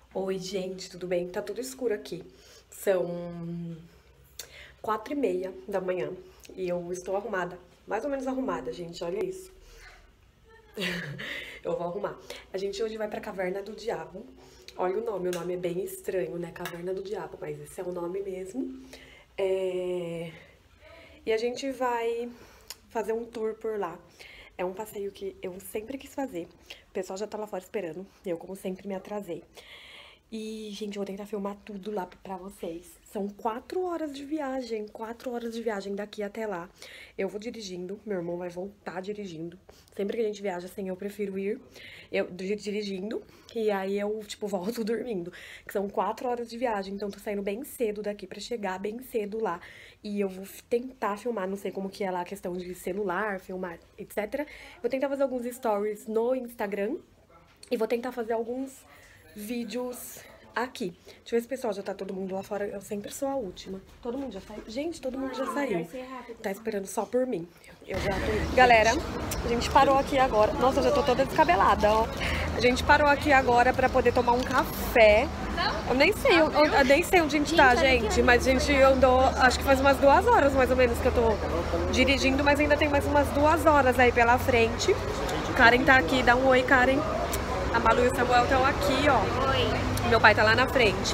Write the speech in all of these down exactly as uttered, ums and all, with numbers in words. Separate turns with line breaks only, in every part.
Oi, gente, tudo bem? Tá tudo escuro aqui. São quatro e meia da manhã e eu estou arrumada. Mais ou menos arrumada, gente, olha isso. Eu vou arrumar. A gente hoje vai pra Caverna do Diabo. Olha o nome, o nome é bem estranho, né? Caverna do Diabo, mas esse é o nome mesmo. É... E a gente vai fazer um tour por lá. É um passeio que eu sempre quis fazer. O pessoal já tá lá fora esperando. Eu, como sempre, me atrasei. E, gente, eu vou tentar filmar tudo lá pra vocês. São quatro horas de viagem, quatro horas de viagem daqui até lá. Eu vou dirigindo, meu irmão vai voltar dirigindo. Sempre que a gente viaja assim, eu prefiro ir eu dirigindo e aí eu, tipo, volto dormindo. Que são quatro horas de viagem, então tô saindo bem cedo daqui pra chegar bem cedo lá. E eu vou tentar filmar, não sei como que é lá a questão de celular, filmar, etcétera. Vou tentar fazer alguns stories no Instagram e vou tentar fazer alguns vídeos aqui. Deixa eu ver se o pessoal já tá todo mundo lá fora. Eu sempre sou a última. Todo mundo já saiu? Gente, todo mundo já saiu. Tá esperando só por mim. Eu já tô... Galera, a gente parou aqui agora. Nossa, eu já tô toda descabelada, ó. A gente parou aqui agora pra poder tomar um café. Eu nem sei, eu, eu nem sei onde a gente tá, gente. Mas a gente andou, acho que faz umas duas horas mais ou menos que eu tô dirigindo. Mas ainda tem mais umas duas horas aí pela frente. Karen tá aqui, dá um oi, Karen. A Malu e o Samuel estão aqui, ó. Oi. Meu pai tá lá na frente.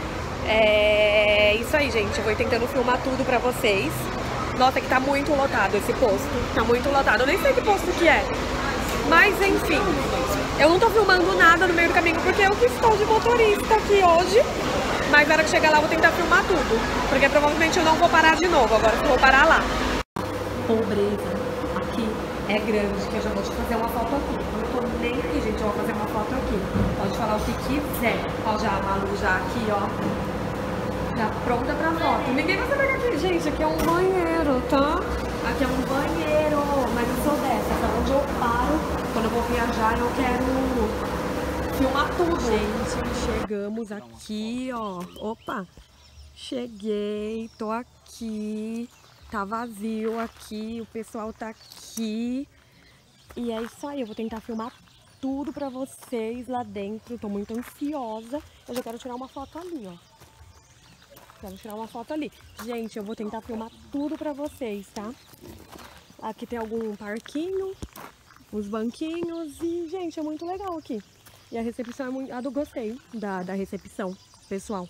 É isso aí, gente. Eu vou tentando filmar tudo pra vocês. Nossa, que tá muito lotado esse posto. Tá muito lotado. Eu nem sei que posto que é. Mas, enfim. Eu não tô filmando nada no meio do caminho porque eu que estou de motorista aqui hoje. Mas na hora que chegar lá eu vou tentar filmar tudo. Porque provavelmente eu não vou parar de novo. Agora eu vou parar lá. Pobreza. Aqui é grande, que eu já vou te fazer uma foto aqui. Eu não tô nem aqui, gente, eu vou fazer uma foto aqui. Pode falar o que quiser. Ó, já a Malu já aqui, ó. Já pronta pra foto. Ninguém vai saber que aqui, gente, aqui é um banheiro, tá? Aqui é um banheiro, mas eu sou dessa, tá? Onde eu paro, quando eu vou viajar, eu quero filmar tudo. Gente, chegamos aqui, ó. Opa! Cheguei, tô aqui. Tá vazio aqui, o pessoal tá aqui. E é isso aí, eu vou tentar filmar tudo pra vocês lá dentro. Tô muito ansiosa. Eu já quero tirar uma foto ali, ó. Quero tirar uma foto ali. Gente, eu vou tentar filmar tudo pra vocês, tá? Aqui tem algum parquinho, os banquinhos e, gente, é muito legal aqui. E a recepção é muito... Ah, eu gostei da, da recepção, pessoal.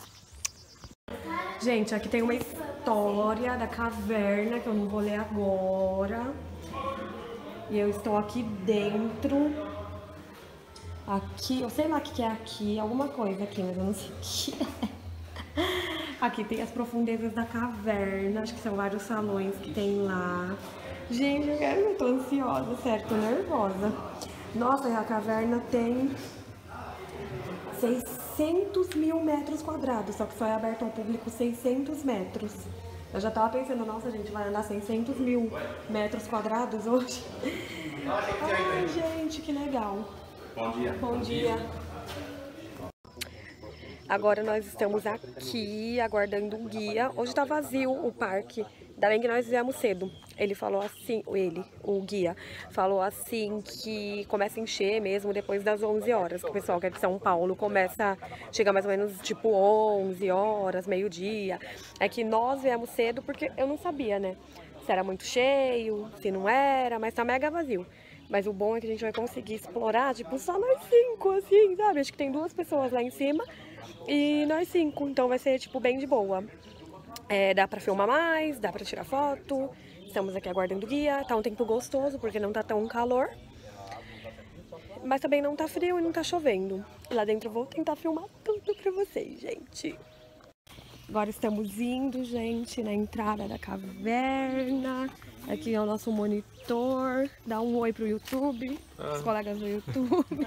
Gente, aqui tem uma história da caverna que eu não vou ler agora. E eu estou aqui dentro. Aqui, eu sei lá o que é aqui, alguma coisa aqui, mas eu não sei o que é. Aqui tem as profundezas da caverna, acho que são vários salões que tem lá. Gente, eu, quero, eu tô ansiosa, sério, tô nervosa. Nossa, a caverna tem seiscentos mil metros quadrados, só que só é aberto ao público seiscentos metros. Eu já tava pensando, nossa, gente, vai andar seiscentos mil metros quadrados hoje? Ai, gente, que legal.
Bom dia.
Bom dia. Agora nós estamos aqui aguardando um guia. Hoje tá vazio o parque. Ainda bem que nós viemos cedo. Ele falou assim, ele, o guia, falou assim que começa a encher mesmo depois das onze horas. Que o pessoal que é de São Paulo começa a chegar mais ou menos tipo onze horas, meio-dia. É que nós viemos cedo porque eu não sabia, né? Se era muito cheio, se não era, mas tá mega vazio. Mas o bom é que a gente vai conseguir explorar, tipo, só nós cinco, assim, sabe? Acho que tem duas pessoas lá em cima e nós cinco, então vai ser, tipo, bem de boa. É, dá pra filmar mais, dá pra tirar foto. Estamos aqui aguardando o guia. Tá um tempo gostoso, porque não tá tão calor. Mas também não tá frio e não tá chovendo. E lá dentro eu vou tentar filmar tudo pra vocês, gente. Agora estamos indo, gente, na entrada da caverna. Aqui é o nosso monitor. Dá um oi pro YouTube. Ah. Os colegas do YouTube.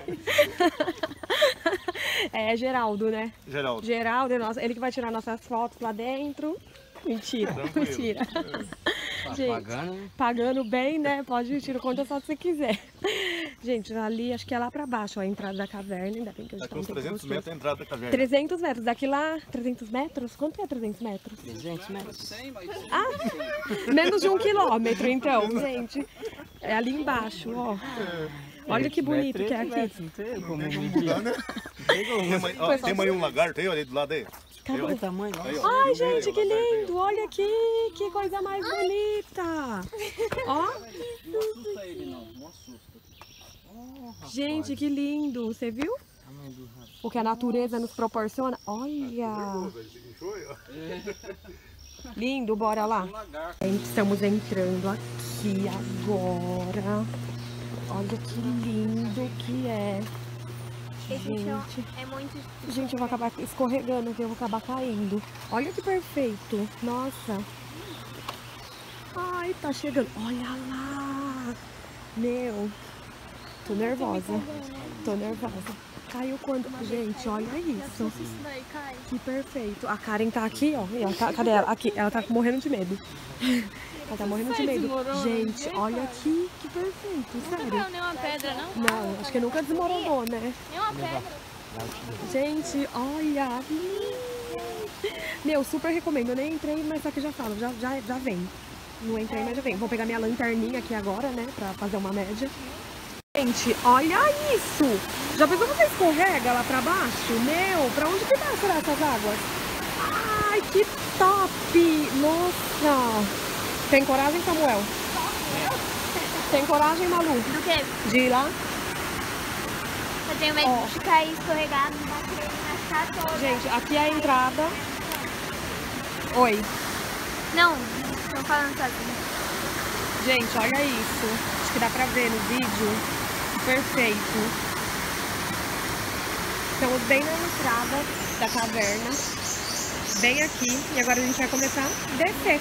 É Geraldo, né?
Geraldo.
Geraldo, nossa, ele que vai tirar nossas fotos lá dentro. Mentira,
Tranquilo.
mentira.
Tá
gente,
pagando, né?
Pagando bem, né? Pode tirar quantas fotos você quiser. Gente, ali, acho que é lá pra baixo, ó, a entrada da caverna. Ainda bem que eu já
Daqui uns trezentos metros é a entrada da caverna.
trezentos metros. Daqui lá, trezentos metros? Quanto é trezentos metros?
trezentos metros.
Ah, menos de um quilômetro, então, gente. É ali embaixo, ó. Olha que bonito que é aqui.
Não tem como
Vamos mudar, né? Tem, mais- ó, tem mais um lagarto aí, olha aí do lado aí.
Cadê?
Aí, ó.
tamanho,
Aí, ó.
Ai,
Eu vi,
gente,
ó,
que
lagarto aí,
lindo! Olha aqui, que coisa mais bonita! Ó,
Não assusta ele não, não assusta.
gente, que lindo! Você viu?
Tamanho do rato.
O que a natureza nos proporciona? Olha! Lindo, bora lá! Gente, estamos entrando aqui agora. Olha que lindo que é!
Esse chão
Gente,
é muito...
gente, eu vou acabar escorregando aqui, eu vou acabar caindo. Olha que perfeito! Nossa! Ai, tá chegando! Olha lá! Meu! Tô nervosa. Tô nervosa. Caiu quando... Gente, olha isso.
Isso daí cai.
Que perfeito. A Karen tá aqui, ó. E ela tá- cadê ela? Aqui. Ela tá morrendo de medo. Ela tá morrendo de medo. Gente, olha aqui. Que perfeito.
Nunca
Sério.
caiu nenhuma pedra, não?
Não, acho que nunca desmoronou, né?
Nenhuma pedra.
Gente, olha. Meu, super recomendo. Eu nem entrei, mas só que já falo. Já, já, já vem. Não entrei, mas já vem. Vou pegar minha lanterninha aqui agora, né? Pra fazer uma média. Gente, olha isso! Já pensou que você escorrega lá pra baixo? Meu, pra onde que vai será essas águas? Ai, que top! Nossa! Tem coragem, Samuel? Tem coragem, Malu?
Do que?
De ir lá?
Eu tenho medo
Ó.
de cair escorregado, bater, machucar toda.
Gente, aqui é a entrada. Oi.
Não, tô falando sozinha.
Gente, olha isso. Acho que dá pra ver no vídeo. Perfeito. Estamos bem na entrada da caverna. Bem aqui. E agora a gente vai começar a descer.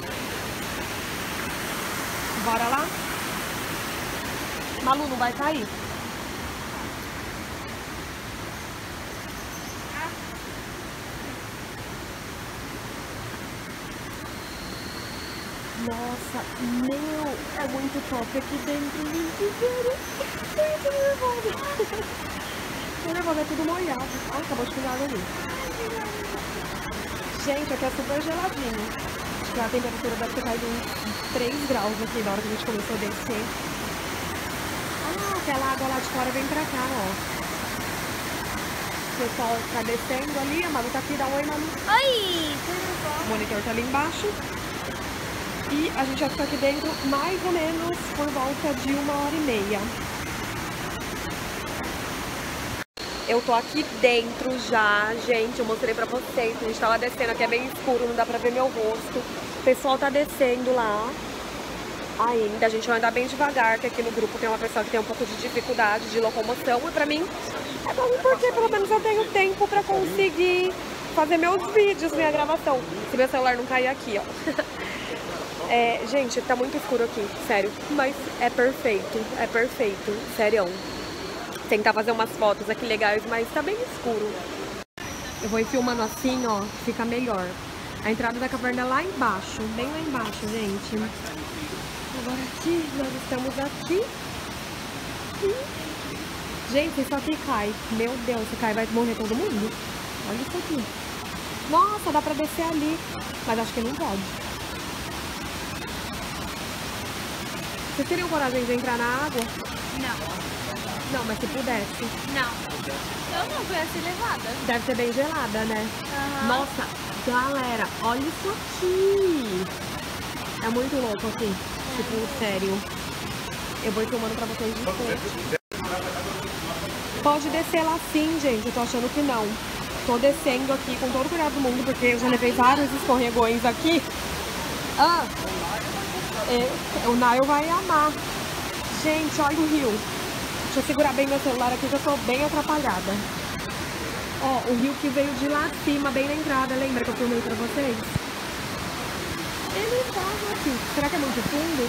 Bora lá? Malu, não vai cair? Nossa, meu, é muito top aqui dentro, gente, sério. Eu tô nervosa. Tô nervosa, é tudo molhado. Ai, acabou de pingar água ali. Gente, aqui é super geladinho. Acho que a temperatura deve ter caído uns três graus aqui na hora que a gente começou a descer. Ah, aquela água lá de fora vem pra cá, ó. O pessoal tá descendo ali, a Malu tá aqui, dá um oi, Malu.
Oi, tudo bom?
O monitor tá ali embaixo. E a gente vai ficar aqui dentro mais ou menos por volta de uma hora e meia. Eu tô aqui dentro já, gente, eu mostrei pra vocês. A gente tá lá descendo, aqui é bem escuro, não dá pra ver meu rosto. O pessoal tá descendo lá ainda. A gente vai andar bem devagar, que aqui no grupo tem uma pessoa que tem um pouco de dificuldade de locomoção. E pra mim é bom porque pelo menos eu tenho tempo pra conseguir fazer meus vídeos, minha gravação. Se meu celular não cair aqui, ó. É, gente, tá muito escuro aqui, sério. Mas é perfeito, é perfeito, sério. Tentar fazer umas fotos aqui legais, mas tá bem escuro. Eu vou ir filmando assim, ó, fica melhor. A entrada da caverna é lá embaixo, bem lá embaixo, gente. Agora aqui, nós estamos aqui. E... Gente, isso aqui cai. Meu Deus, se cai vai morrer todo mundo. Olha isso aqui. Nossa, dá pra descer ali. Mas acho que não pode. Vocês teriam coragem de entrar na água?
Não,
Não, mas se pudesse.
não. Eu não fui assim levada.
Deve ser bem gelada, né?
Aham.
Nossa, galera, olha isso aqui. É muito louco aqui. Tipo, sério. Eu vou ir filmando pra vocês de frente. Pode descer lá sim, gente. Eu tô achando que não. Tô descendo aqui com todo o cuidado do mundo, porque eu já levei vários escorregões aqui. Ah, é, o Nail vai amar. Gente, olha o rio. Deixa eu segurar bem meu celular aqui, que eu tô bem atrapalhada. Ó, o rio que veio de lá de cima, bem na entrada. Lembra que eu filmei pra vocês? Ele estava aqui. Será que é muito fundo?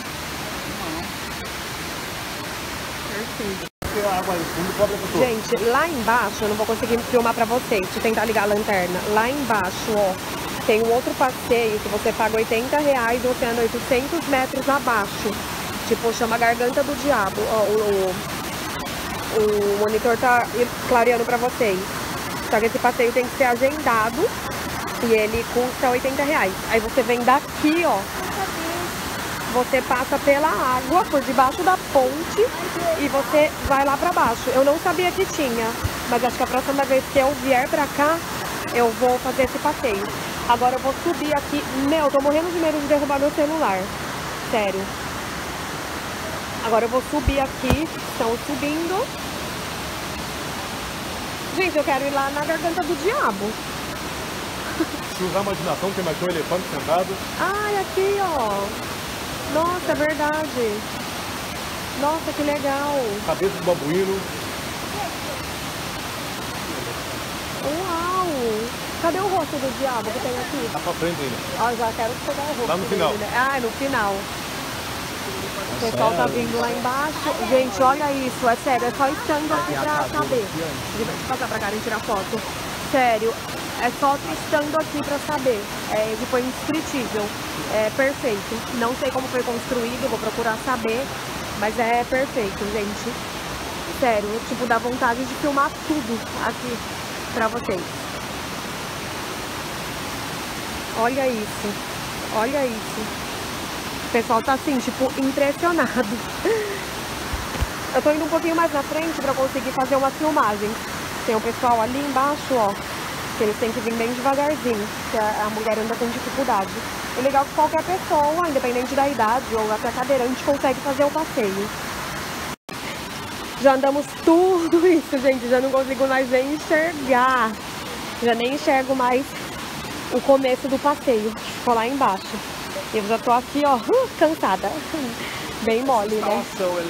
Perfeito.
A água aí, fundo cobre a pessoa.
Gente, lá embaixo, eu não vou conseguir filmar pra vocês. Deixa eu tentar ligar a lanterna. Lá embaixo, ó, tem um outro passeio que você paga oitenta reais e você anda oitocentos metros abaixo. Tipo, chama Garganta do Diabo. Ó, o, o, o monitor tá clareando pra vocês. Só que esse passeio tem que ser agendado e ele custa oitenta reais. Aí você vem daqui, ó. Você passa pela água, por debaixo da ponte e você vai lá pra baixo. Eu não sabia que tinha. Mas acho que a próxima vez que eu vier pra cá, eu vou fazer esse passeio. Agora eu vou subir aqui. Meu, eu tô morrendo de medo de derrubar meu celular. Sério. Agora eu vou subir aqui. Estão subindo. Gente, eu quero ir lá na Garganta do Diabo.
Se usar a imaginação, tem mais um elefante sentado.
Ai, aqui, ó. Nossa, é verdade. Nossa, que legal.
Cabeça do babuíno.
Uau. Cadê o rosto do diabo que tem aqui?
Tá pra frente ainda.
Ó, já quero pegar o rosto
Lá no final.
dele, né? Ah, no final. O pessoal tá vindo lá embaixo. Gente, olha isso. É sério, é só estando aqui pra saber. Deixa eu passar pra cá e tirar foto. Sério, é só estando aqui pra saber. É, que foi indescritível. É perfeito. Não sei como foi construído, vou procurar saber. Mas é perfeito, gente. Sério, tipo, dá vontade de filmar tudo aqui pra vocês. Olha isso. Olha isso. O pessoal tá assim, tipo, impressionado. Eu tô indo um pouquinho mais na frente pra conseguir fazer uma filmagem. Tem o pessoal ali embaixo, ó, que eles têm que vir bem devagarzinho, que a mulher anda com dificuldade. O legal é que qualquer pessoa, independente da idade ou até cadeirante, consegue fazer o passeio. Já andamos tudo isso, gente, já não consigo mais nem enxergar. Já nem enxergo mais o começo do passeio. Ficou lá embaixo. Eu já tô aqui, ó, cansada. Bem mole, né?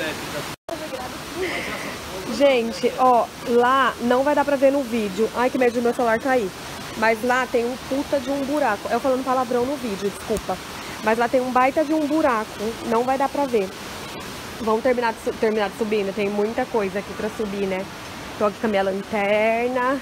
Gente, ó, lá não vai dar pra ver no vídeo. Ai, que medo de meu celular cair. Mas lá tem um puta de um buraco. Eu falando palavrão no vídeo, desculpa. Mas lá tem um baita de um buraco. Não vai dar pra ver. Vamos terminar de, terminar de subir, né? Tem muita coisa aqui pra subir, né? Tô aqui com a minha lanterna.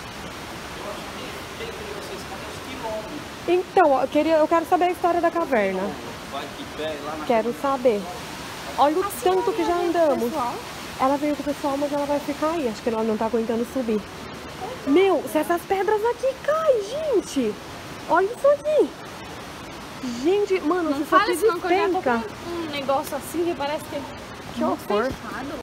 Então, eu, queria, eu quero saber a história da caverna. Quero saber. Olha o tanto que já andamos. Ela veio com o pessoal, mas ela vai ficar aí. Acho que ela não tá aguentando subir. Meu, se essas pedras aqui caem, gente. Olha isso aqui. Gente, mano,
Não
isso
fala
aqui
isso não, que eu já tô
despenca.
com um negócio assim que parece que...
Que horror.
fechado.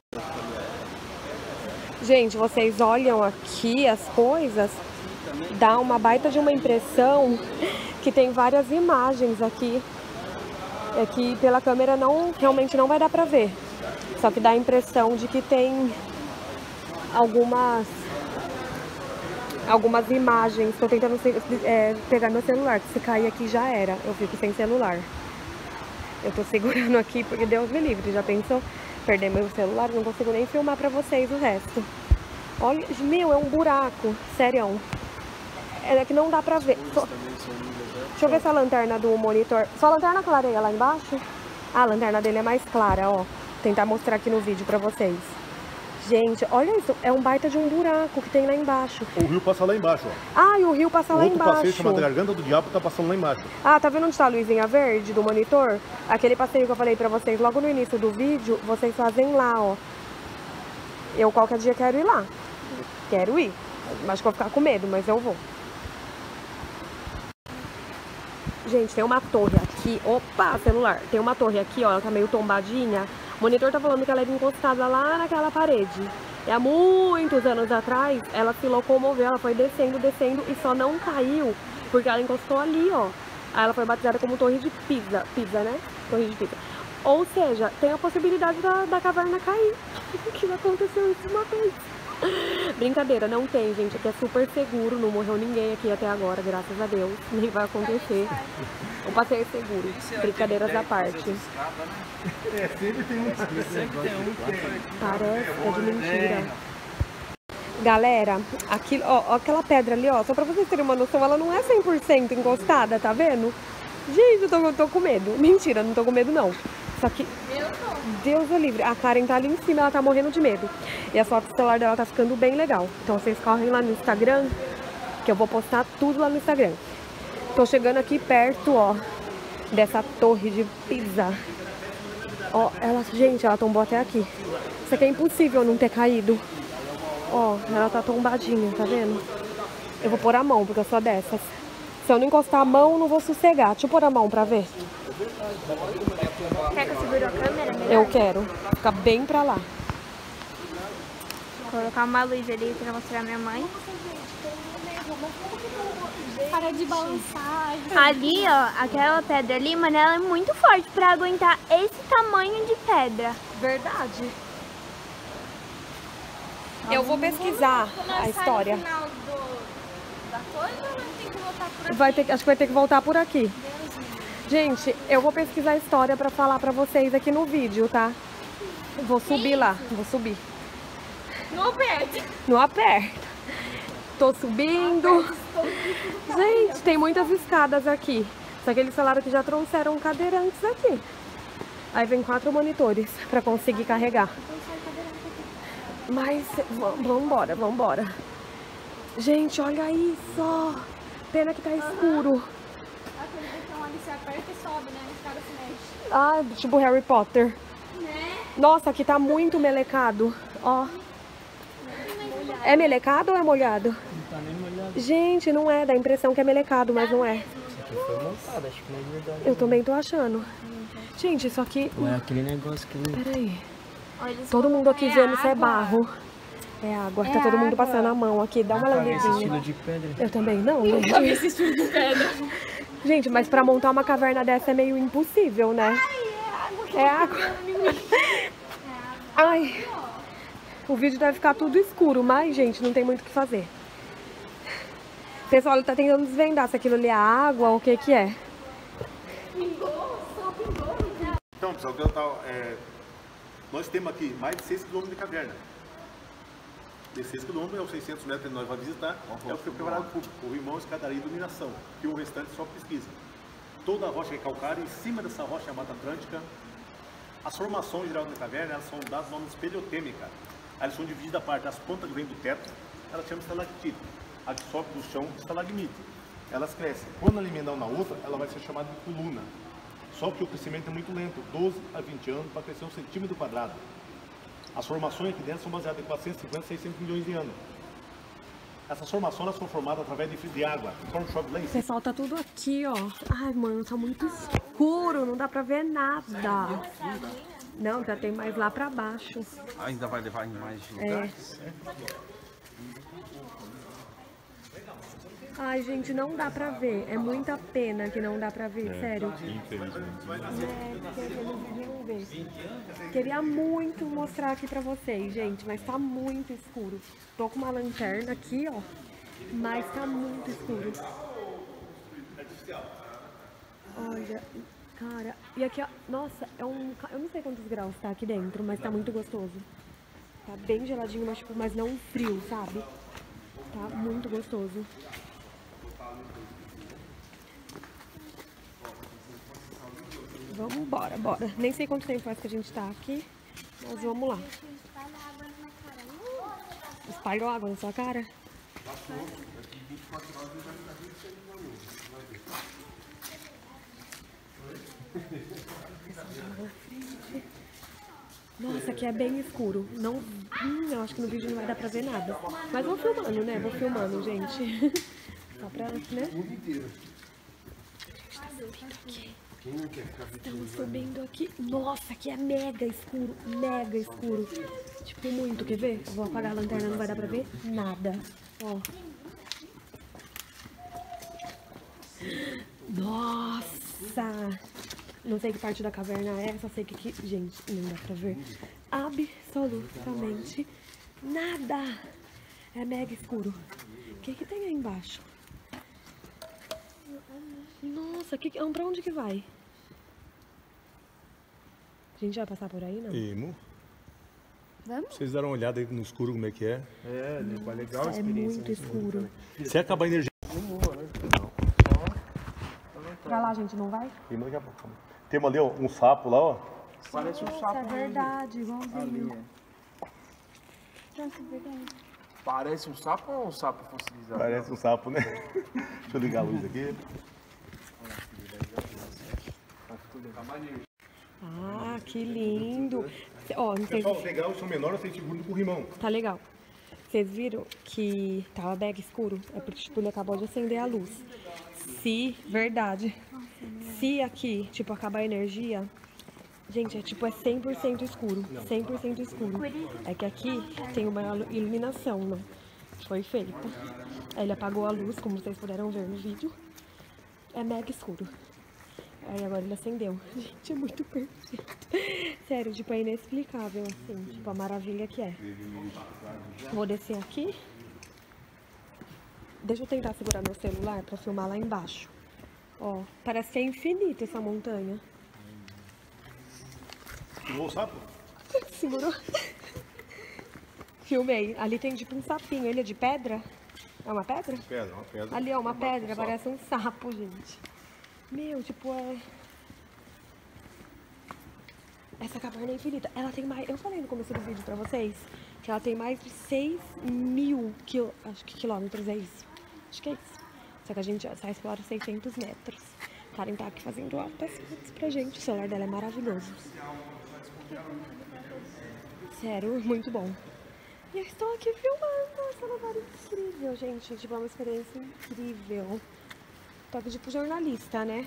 Gente, vocês olham aqui as coisas, dá uma baita de uma impressão que tem várias imagens aqui. É que pela câmera não, realmente não vai dar pra ver. Só que dá a impressão de que tem algumas algumas imagens. Tô tentando é, pegar meu celular, que se cair aqui já era. Eu fico sem celular. Eu tô segurando aqui porque Deus me livre. Já pensou? Perder meu celular, não consigo nem filmar pra vocês o resto. Olha, meu, é um buraco. Sério. É que não dá pra ver. Só... Deixa eu ver se a lanterna do monitor... Só a lanterna clareia lá embaixo? Ah, a lanterna dele é mais clara, ó. Vou tentar mostrar aqui no vídeo pra vocês. Gente, olha isso. É um baita de um buraco que tem lá embaixo.
O rio passa lá embaixo, ó.
Ah, e o rio passa
o
lá
outro
embaixo.
passeio chamado Garganta do Diabo tá passando lá embaixo.
Ah, tá vendo onde tá a luzinha verde do monitor? Aquele passeio que eu falei pra vocês logo no início do vídeo, vocês fazem lá, ó. Eu qualquer dia quero ir lá. Quero ir. Acho que vou ficar com medo, mas eu vou. Gente, tem uma torre aqui. Opa, celular. Tem uma torre aqui, ó. Ela tá meio tombadinha. O monitor tá falando que ela era encostada lá naquela parede. E há muitos anos atrás, ela se locomoveu. Ela foi descendo, descendo e só não caiu porque ela encostou ali, ó. Aí ela foi batizada como Torre de Pisa. Pisa, né? Torre de Pisa. Ou seja, tem a possibilidade da, da caverna cair. Que aconteceu isso uma vez. Brincadeira, não tem, gente. Aqui é super seguro, não morreu ninguém aqui até agora, graças a Deus. Nem vai acontecer. O passeio é seguro. Brincadeiras à parte.
É, sempre tem um.
Sempre tem um que...
Parece, é de mentira. Galera, aqui, ó, ó, aquela pedra ali, ó, só pra vocês terem uma noção, ela não é cem por cento encostada, tá vendo? Gente, eu tô, eu tô com medo. Mentira, não tô com medo, não. Só que, Deus é livre. A Karen tá ali em cima, ela tá morrendo de medo. E a foto do celular dela tá ficando bem legal. Então vocês correm lá no Instagram, que eu vou postar tudo lá no Instagram. Tô chegando aqui perto, ó, dessa torre de Pisa. Ó, ela, gente, ela tombou até aqui. Isso aqui é impossível não ter caído. Ó, ela tá tombadinha, tá vendo? Eu vou pôr a mão, porque eu sou dessas. Se eu não encostar a mão, eu não vou sossegar. Deixa eu pôr a mão pra ver.
Quer que eu segure a câmera? Melhor?
Eu quero. Fica bem pra lá.
colocar uma luz ali pra mostrar minha mãe.
Para de balançar.
Ali, ó, aquela pedra ali, mano, ela é muito forte pra aguentar esse tamanho de pedra.
Verdade. Eu vou pesquisar a história.
No final do, da coisa, ou não tem que voltar por aqui?
Vai ter, acho que vai ter que voltar por aqui. Gente, eu vou pesquisar a história pra falar pra vocês aqui no vídeo, tá? Vou subir lá, vou subir.
Não aperta.
Não aperta. Tô subindo. Gente, tem muitas escadas aqui. Só que eles falaram que já trouxeram cadeirantes aqui. Aí vem quatro monitores pra conseguir carregar. Mas vambora, vambora. Gente, olha isso. Pena que tá escuro.
Aquele botão ali se aperta e sobe, né? Os caras se mexem.
Ah, tipo Harry Potter.
Né?
Nossa, aqui tá muito melecado. Ó. É melecado ou é molhado?
Não tá nem molhado.
Gente, não é. Dá a impressão que é melecado, mas não é.
Isso aqui foi montado, acho que não é verdade.
Eu também tô achando. Gente, isso aqui...
Ou é aquele negócio que ele...
Peraí.
Olha, eles
Todo mundo aqui
é
vendo se é
água.
barro. É água.
É
Tá todo mundo
água.
passando a mão aqui. Dá uma
Esse estilo
lambidinha.
de pedra.
Eu também não, gente.
Esse estilo de pedra.
Gente, mas pra montar uma caverna dessa é meio impossível, né? É água. Ai. O vídeo deve ficar tudo escuro, mas, gente, não tem muito o que fazer. O pessoal tá tentando desvendar se aquilo ali é água ou o que que é.
Então, pessoal, eu tava, é, nós temos aqui mais de seis quilômetros de caverna. De seis quilômetros é os seiscentos metros que nós vamos visitar. É o que foi preparado público, o irmão, escadaria e iluminação. E o restante só pesquisa. Toda a rocha é calcária, em cima dessa rocha é a Mata Atlântica. As formações gerais da caverna, elas são dadas no nome espeleotêmica. Elas são divididas a parte das pontas que vêm do teto, elas chamam estalactite. A que sobe do chão, estalagmite. Elas crescem. Quando ela emendar uma na outra, ela vai ser chamada de coluna. Só que o crescimento é muito lento, doze a vinte anos para crescer um centímetro quadrado. As formações aqui dentro são baseadas em quatrocentos e cinquenta a seiscentos milhões de anos. Essas formações elas são formadas através de, de água, conforme chove lá em
O
cima.
pessoal tá tudo aqui, ó. Ai, mano, tá muito escuro, não dá pra ver nada. Não, já tem mais lá pra baixo.
Ainda vai levar em mais
É.
lugares?
Ai, gente, não dá pra ver. É muita pena que não dá pra ver, sério.
Infelizmente.
É, porque eles deviam ver. Queria muito mostrar aqui pra vocês, gente, mas tá muito escuro. Tô com uma lanterna aqui, ó, mas tá muito escuro. Olha, cara, e aqui, ó, nossa, é um, eu não sei quantos graus tá aqui dentro, mas tá muito gostoso. Tá bem geladinho, mas, tipo, mas não frio, sabe? Tá muito gostoso. Vamos embora, bora. Nem sei quanto tempo faz que a gente tá aqui, mas vamos lá. Espalhou água na sua cara? Nossa, aqui é bem escuro. Não, hum, eu acho que no vídeo não vai dar pra ver nada. Mas vou filmando, né? Vou filmando, gente. Só pra, né? Estamos subindo aqui. Nossa, aqui é mega escuro. Mega escuro. Tipo, muito. Quer ver? Eu vou apagar a lanterna, não vai dar pra ver nada. Ó. Nossa! Não sei que parte da caverna é, só sei que aqui, gente, não dá pra ver absolutamente nada. É mega escuro. O que que tem aí embaixo? Nossa, que, que- pra onde que vai? A gente vai passar por aí, não?
E, Mu,
Vamos?
vocês deram uma olhada aí no escuro como é que é?
É, é legal a
É
experiência.
muito escuro.
Se acabar a energia...
Pra lá, gente, não vai?
Irmã, daqui a pouco, calma. Temos ali ó, um sapo lá, ó.
Parece um
Nossa,
sapo
é verdade, igualzinho.
ali, é. Parece um sapo ou um sapo fossilizado?
Parece um sapo, né? Deixa eu ligar a luz aqui.
Ah, que lindo. Ó, não sei
Pessoal,
se...
legal, são menores, tem seguro do corrimão.
Tá legal. Vocês viram que tava mega escuro? É porque, tipo, ele acabou de acender a luz. Se, verdade, se aqui, tipo, acabar a energia, Gente, é tipo, é cem por cento escuro. cem por cento escuro. É que aqui tem uma iluminação, né? Foi feita. Aí ele apagou a luz, como vocês puderam ver no vídeo. É mega escuro. Aí agora ele acendeu. Gente, é muito perfeito. Sério, tipo, é inexplicável, assim. Tipo, a maravilha que é. Vou descer aqui. Deixa eu tentar segurar meu celular pra filmar lá embaixo. Ó, parece que é infinito essa montanha.
Filmou o sapo?
Segurou. Filmei. Ali tem tipo um sapinho. Ele é de pedra? É uma pedra?
Pedra, uma pedra.
Ali, ó, uma pedra. Parece um sapo, gente. Meu, tipo, é... Essa caverna é infinita. Ela tem mais... Eu falei no começo do vídeo pra vocês que ela tem mais de seis mil quil... Acho que quilômetros é isso. Acho que é isso. Só que a gente só explora seiscentos metros. A Karen tá aqui fazendo altas fotos pra gente. O celular dela é maravilhoso. Sério, muito bom. E eu estou aqui filmando essa lugar incrível, gente. Tipo, é uma experiência incrível. Tô aqui tipo jornalista, né?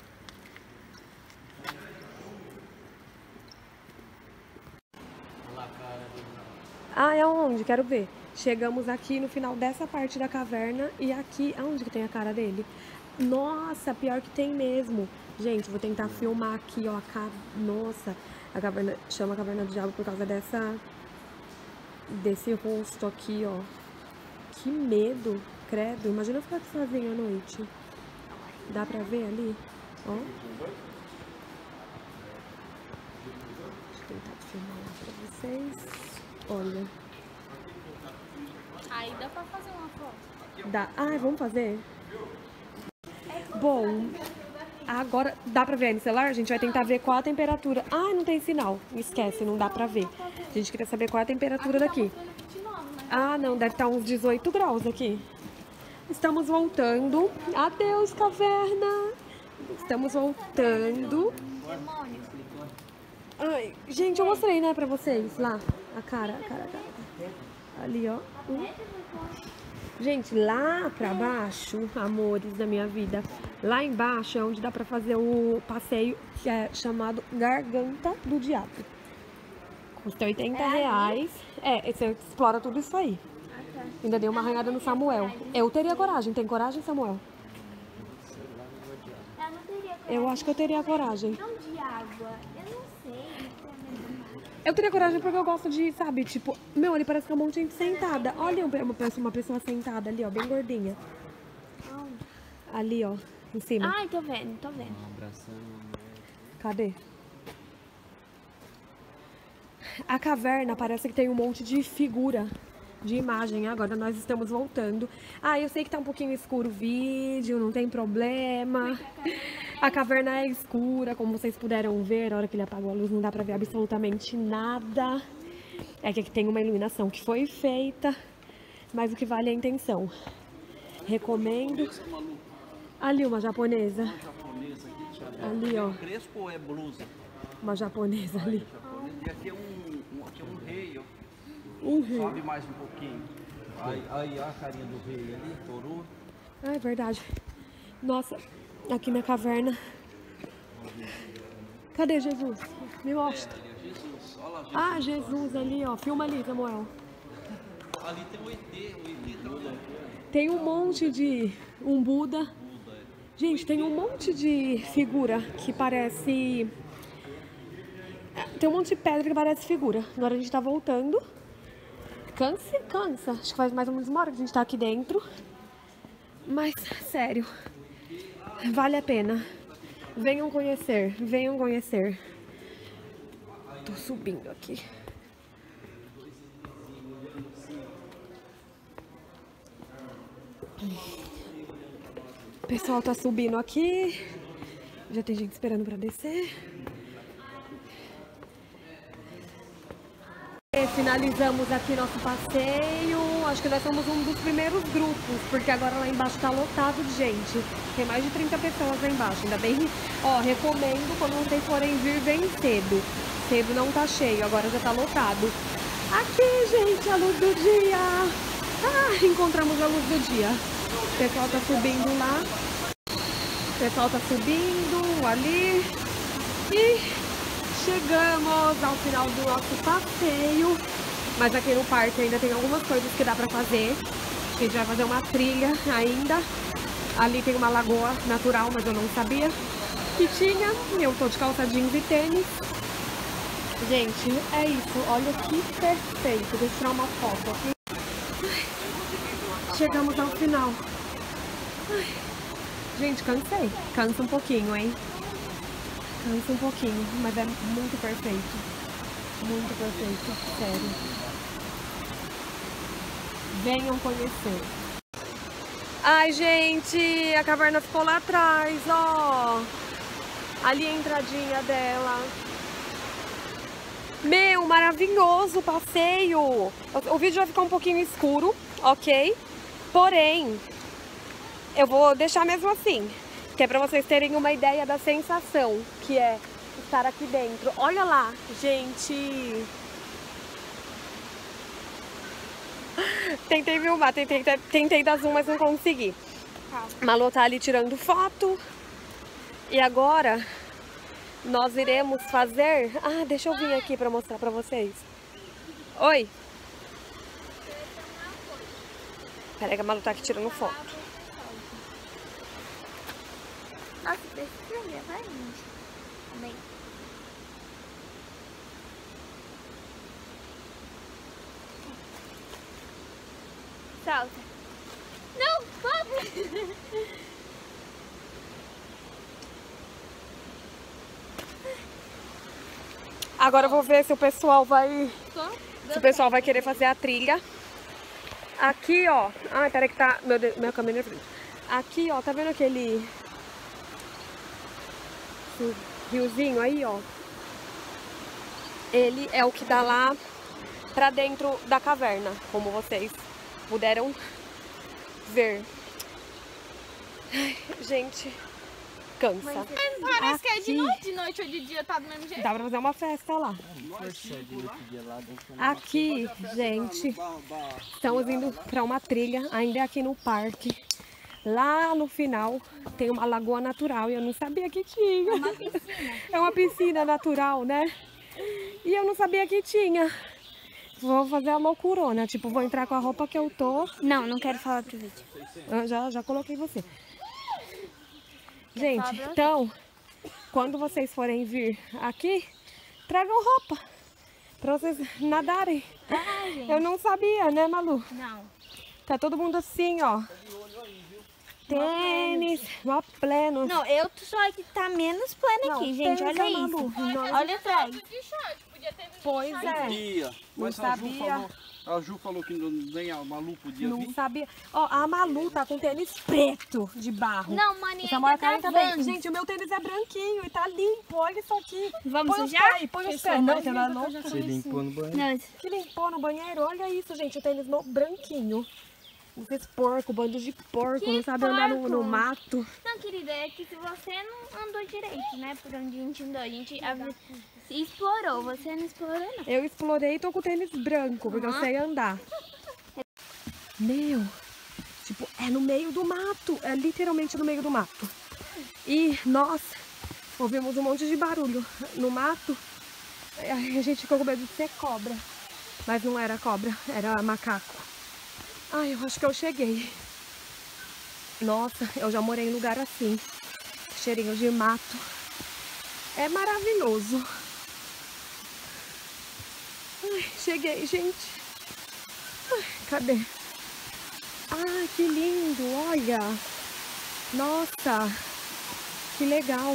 Ah, é onde? Quero ver. Chegamos aqui no final dessa parte da caverna e aqui... Aonde que tem a cara dele? Nossa, pior que tem mesmo. Gente, vou tentar filmar aqui, ó, a ca... Nossa, a caverna... Chama a Caverna do Diabo por causa dessa... Desse rosto aqui, ó. Que medo, credo. Imagina eu ficar aqui sozinha à noite. Dá pra ver ali? Ó. Deixa eu tentar filmar lá pra vocês. Olha.
Aí dá pra fazer uma foto.
Dá. Ah, vamos fazer? Bom, agora dá pra ver aí no celular? A gente vai tentar ver qual a temperatura. Ah, não tem sinal. Esquece, não dá pra ver. A gente queria saber qual a temperatura daqui. Ah, não, deve estar uns dezoito graus aqui. Estamos voltando. Adeus, caverna. Estamos voltando. Ai, gente, eu mostrei, né, pra vocês lá. A cara, a cara, a cara. Ali, ó. Hum. Gente, lá pra baixo, amores da minha vida, lá embaixo é onde dá pra fazer o passeio que é chamado Garganta do Diabo. Custa oitenta reais. É, você explora tudo isso aí. Ainda dei uma arranhada no Samuel. Eu teria coragem. Tem coragem, Samuel?
Eu não teria coragem.
Eu acho que eu teria coragem.
Não de água. Eu não sei.
Eu teria coragem porque eu gosto de, sabe, tipo... Meu, ali parece que é um monte de gente sentada. Olha uma pessoa, uma pessoa sentada ali, ó, bem gordinha. Ali, ó, em cima.
Ai, tô vendo, tô vendo.
Cadê? A caverna parece que tem um monte de figura de imagem. Agora nós estamos voltando. Ah, eu sei que tá um pouquinho escuro o vídeo, não tem problema. A caverna é escura, como vocês puderam ver. Na hora que ele apagou a luz não dá pra ver absolutamente nada. É que aqui tem uma iluminação que foi feita, mas o que vale é a intenção. Recomendo. Ali uma japonesa. Ali, ó.
Crespo ou é blusa?
Uma japonesa ali.
E aqui é um, um, aqui é um rei, ó.
Um rei.
Sobe mais um pouquinho. Aí, aí ó a carinha do rei ali, toru.
Ah, é verdade. Nossa, aqui na caverna. Cadê Jesus? Me mostra.
Jesus, olha lá, Jesus.
Ah, Jesus ali, ó. Filma ali, Samuel.
Ali tem o E T, o E T tá ali.
Tem um monte de... Um Buda. Gente, tem um monte de figura que parece... Tem um monte de pedra que parece figura. Agora a gente tá voltando. Cansa, cansa. Acho que faz mais ou menos uma hora que a gente tá aqui dentro. Mas, sério, vale a pena. Venham conhecer, venham conhecer. Tô subindo aqui. O pessoal tá subindo aqui. Já tem gente esperando pra descer. Finalizamos aqui nosso passeio. Acho que nós somos um dos primeiros grupos, porque agora lá embaixo tá lotado de gente. Tem mais de trinta pessoas lá embaixo. Ainda bem, ó, recomendo quando vocês forem vir, bem cedo. Cedo não tá cheio, agora já tá lotado. Aqui, gente, a luz do dia. Ah, encontramos a luz do dia. O pessoal tá subindo lá. O pessoal tá subindo ali. E Chegamos ao final do nosso passeio, mas aqui no parque ainda tem algumas coisas que dá pra fazer. A gente vai fazer uma trilha ainda. Ali tem uma lagoa natural, mas eu não sabia que tinha. Eu tô de calça jeans e tênis. Gente, é isso. Olha que perfeito. Deixa eu tirar uma foto aqui. Ai, chegamos ao final. Ai, gente, cansei. Cansa um pouquinho, hein? Cansa um pouquinho, mas é muito perfeito. Muito perfeito, sério. Venham conhecer. Ai, gente, a caverna ficou lá atrás, ó. Ali a entradinha dela. Meu, maravilhoso passeio. O, o vídeo vai ficar um pouquinho escuro, ok? Porém, eu vou deixar mesmo assim, que é pra vocês terem uma ideia da sensação que é estar aqui dentro. Olha lá, gente. Tentei filmar, tentei, tentei dar zoom, mas não consegui. Malu tá ali tirando foto. E agora nós iremos fazer... Ah, deixa eu vir aqui pra mostrar pra vocês. Oi. Peraí que a Malu tá aqui tirando foto.
Nossa, precisa levar, gente. Também. Salta. Não, pobre.
Agora eu vou ver se o pessoal vai... Se o pessoal vai querer fazer a trilha. Aqui, ó. Ai, peraí que tá... Meu, meu caminho é frente. Aqui, ó. Tá vendo aquele... Esse riozinho aí, ó? Ele é o que dá lá pra dentro da caverna, como vocês puderam ver. Ai, gente, cansa.
Parece que é de
Aqui.
noite, de noite ou de dia, tá do mesmo jeito.
Dá pra fazer uma festa lá. Aqui, gente, estamos indo pra uma trilha, ainda é aqui no parque. Lá no final tem uma lagoa natural e eu não sabia que tinha. É uma piscina. É uma piscina natural, né? E eu não sabia que tinha. Vou fazer a loucurona, tipo, vou entrar com a roupa que eu tô.
Não, não quero falar pro vídeo.
Eu já, já coloquei você. Gente, então, quando vocês forem vir aqui, tragam roupa pra vocês nadarem.
Ah, gente.
Eu não sabia, né, Malu?
Não.
Tá todo mundo assim, ó. Tênis, mó pleno.
Não, eu tô só que tá menos plano
Não,
aqui, gente.
tênis
Olha
é
isso.
Malu. Não,
Olha atrás.
Pois é.
Podia, mas
Não
a Ju
sabia.
falou, a Ju falou que não- nem a Malu podia
Não
vir.
sabia. Ó, a Malu tá com tênis preto de barro.
Não, maninha,
O Samuel
ainda
Karen
tá
também.
Vans.
Gente, o meu tênis é branquinho e tá limpo. Olha isso aqui.
Vamos
põe os
sujar?
pés, põe os pés. Não, você não é louca?
Você limpou no banheiro?
Não,
Que limpou no banheiro. Olha isso, gente. O tênis no branquinho. Esses porcos, bando de porco.
Que
Não sabe andar no, no
porco?
mato.
não, querida, é que se você não andou direito, né? Por onde a gente andou, a gente a- se explorou. Você não explorou, não.
Eu explorei e tô com o tênis branco, porque eu
Uhum.
sei andar. Meu, tipo, é no meio do mato. É literalmente no meio do mato. E nós ouvimos um monte de barulho no mato. Aí a gente ficou com medo de ser cobra. Mas não era cobra, era macaco. Ai, eu acho que eu cheguei. Nossa, eu já morei em lugar assim. Cheirinho de mato. É maravilhoso. Ai, cheguei, gente. Ai, cadê? Ah, que lindo, olha. Nossa, que legal.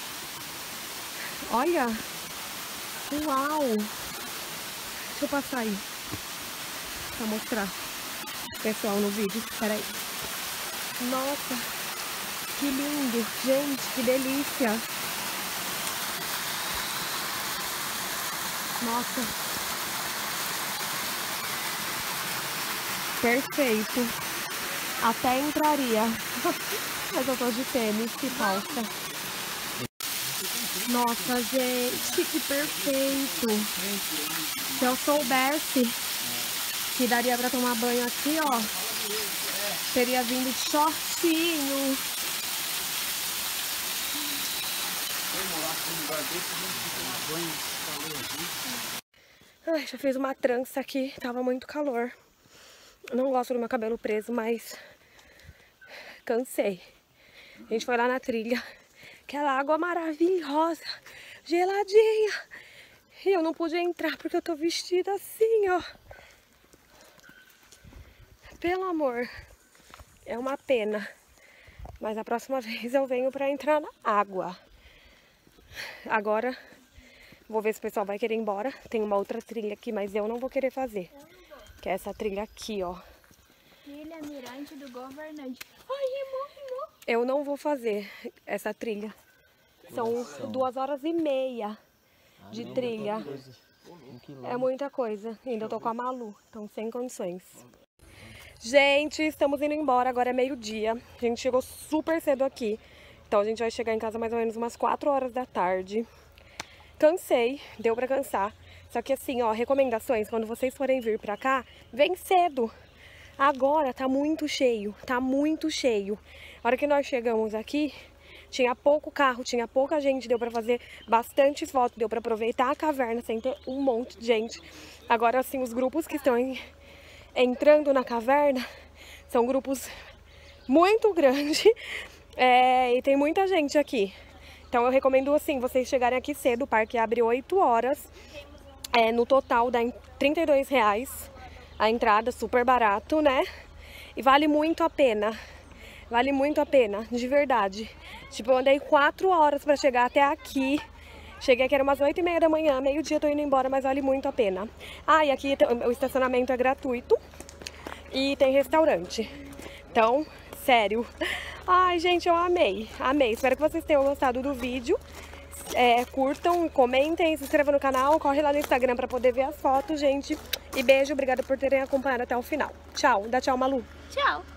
Olha. Uau. Deixa eu passar aí. Pra mostrar. Pessoal, no vídeo. Peraí. Nossa. Que lindo. Gente, que delícia. Nossa. Perfeito. Até entraria. Mas eu tô de tênis, que falta. Nossa, gente, que perfeito. Se eu soubesse que daria pra tomar banho aqui, ó, teria vindo de shortinho. Ai, já fiz uma trança aqui, tava muito calor. Não gosto do meu cabelo preso, mas cansei. A gente foi lá na trilha, aquela água maravilhosa, geladinha. E eu não pude entrar porque eu tô vestida assim, ó. Pelo amor, é uma pena. Mas a próxima vez eu venho pra entrar na água. Agora, vou ver se o pessoal vai querer ir embora. Tem uma outra trilha aqui, mas eu não vou querer fazer. Que é essa trilha aqui, ó.
Trilha Mirante do Governante. Ai, irmão, irmão.
Eu não vou fazer essa trilha. São duas horas e meia de trilha. É muita coisa. Ainda eu tô com a Malu, então sem condições. Gente, estamos indo embora. Agora é meio-dia. A gente chegou super cedo aqui. Então a gente vai chegar em casa mais ou menos umas quatro horas da tarde. Cansei, deu pra cansar. Só que assim, ó, recomendações, quando vocês forem vir pra cá, vem cedo. Agora tá muito cheio, tá muito cheio. A hora que nós chegamos aqui, tinha pouco carro, tinha pouca gente, deu pra fazer bastante foto, deu pra aproveitar a caverna sem ter um monte de gente. Agora, assim, os grupos que estão em, entrando na caverna são grupos muito grandes é, e tem muita gente aqui. Então eu recomendo, assim, vocês chegarem aqui cedo, o parque abre oito horas, é, no total dá trinta e dois reais. A entrada, super barato, né? E vale muito a pena. Vale muito a pena, de verdade. Tipo, eu andei quatro horas pra chegar até aqui. Cheguei aqui, era umas oito e meia da manhã, meio-dia tô indo embora, mas vale muito a pena. Ah, e aqui o estacionamento é gratuito. E tem restaurante. Então, sério. Ai, gente, eu amei. Amei. Espero que vocês tenham gostado do vídeo. É, curtam, comentem, se inscrevam no canal, corre lá no Instagram pra poder ver as fotos, gente. E beijo, obrigada por terem acompanhado até o final. Tchau, dá tchau, Malu.
Tchau.